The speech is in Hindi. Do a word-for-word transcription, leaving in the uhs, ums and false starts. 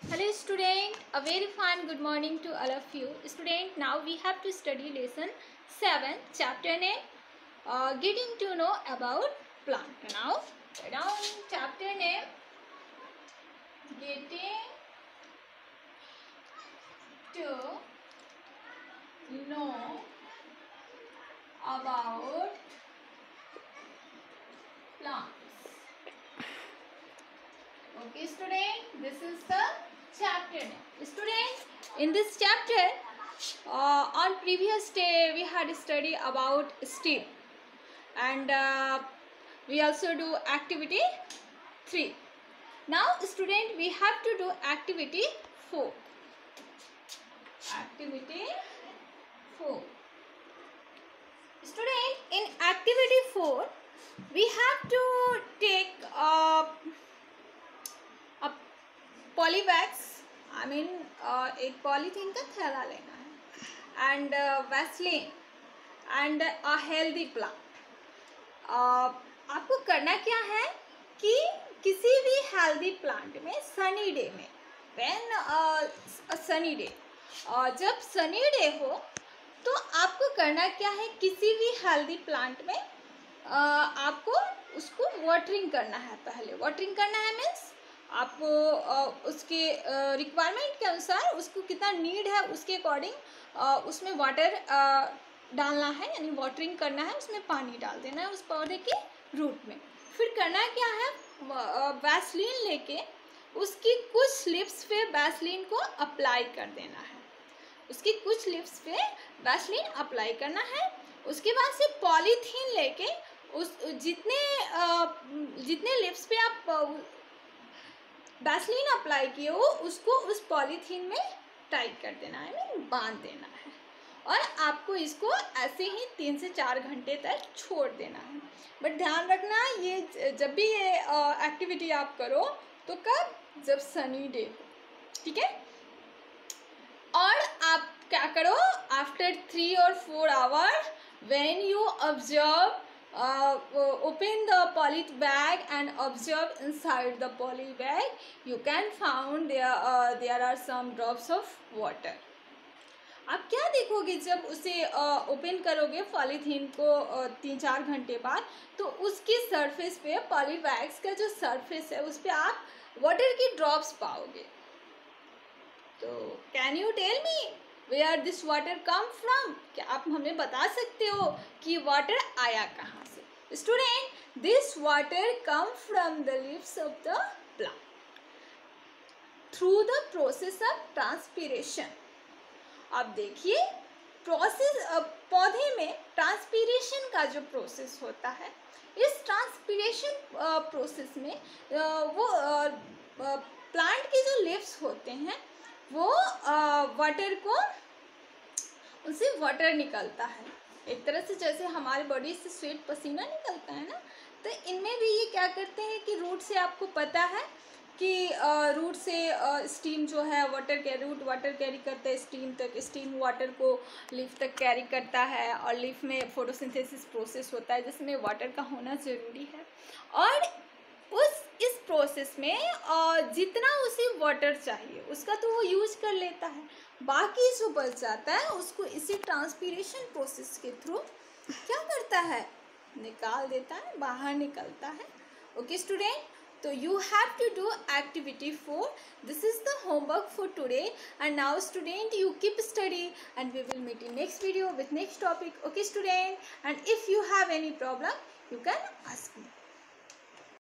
Hello student, a very fine good morning to all of you. Student, now we have to study lesson seven, chapter name, uh, getting to know about plant. Now, write down chapter name, getting to know about plants. Okay student, this is the chapter name. Student, in this chapter, uh, on previous day we had study about stem, and uh, we also do activity three. Now student, we have to do activity four. Activity four. Student, in activity four, we have to take uh, a polywax I mean एक पॉलीथीन का थैला लेना है, and Vaseline and a healthy plant. आपको करना क्या है कि किसी भी हेल्दी प्लांट में सनी डे में, व्हेन सनी डे, जब सनी डे हो तो आपको करना क्या है, किसी भी हेल्दी प्लांट में uh, आपको उसको वाटरिंग करना है. पहले वाटरिंग करना है मीन्स आपको उसके रिक्वायरमेंट के अनुसार, उसको कितना नीड है उसके अकॉर्डिंग उसमें वाटर डालना है, यानी वाटरिंग करना है, उसमें पानी डाल देना है उस पौधे के रूट में. फिर करना क्या है, वैसलीन लेके उसकी कुछ लिप्स पे वैसलीन को अप्लाई कर देना है. उसकी कुछ लिप्स पे वैसलीन अप्लाई करना है. उसके बाद से पॉलीथीन लेके उस जितने जितने लिप्स पे आप वैसलीन अप्लाई किए हो उसको उस पॉलीथीन में टाइट कर देना है, मीन बांध देना है, और आपको इसको ऐसे ही तीन से चार घंटे तक छोड़ देना है. बट ध्यान रखना, ये जब भी ये एक्टिविटी आप करो तो कब, जब सनी डे हो, ठीक है. और आप क्या करो, आफ्टर थ्री और four hour when you observe, Uh, open the poly bag and observe inside the poly bag, you can found there uh, there are some drops of water. आप क्या देखोगे जब उसे ओपन uh, करोगे पॉलीथीन को uh, तीन चार घंटे बाद, तो उसकी सरफेस पे, पॉली बैग्स का जो सरफेस है उस पर आप वाटर की ड्रॉप्स पाओगे. तो can you tell me where this water come from, क्या आप हमें बता सकते हो कि वाटर आया कहाँ से? Student, this water come from the leaves of the plant through the process of transpiration. अब देखिए, प्रोसेस, पौधे में ट्रांसपीरेशन का जो प्रोसेस होता है, इस ट्रांसपीरेशन प्रोसेस में वो प्लांट के जो लीव्स होते हैं वो वाटर को, उनसे वाटर निकलता है. एक तरह से जैसे हमारे बॉडी से स्वेट, पसीना निकलता है ना, तो इनमें भी ये क्या करते हैं कि रूट से, आपको पता है कि रूट से स्टीम जो है, वाटर के रूट वाटर कैरी करता है स्टीम तक, स्टीम वाटर को लीफ तक कैरी करता है, और लीफ में फोटोसिंथेसिस प्रोसेस होता है जिसमें वाटर का होना ज़रूरी है. और उस इस प्रोसेस में और जितना उसे वाटर चाहिए उसका तो वो यूज कर लेता है, बाकी जो बच जाता है उसको इसी ट्रांसपीरेशन प्रोसेस के थ्रू क्या करता है, निकाल देता है, बाहर निकलता है. ओके स्टूडेंट, तो you have to do activity four. This is the homework for today, and now student you keep study and we will meet in next video with next topic. Okay student, and if you have any problem you can ask me.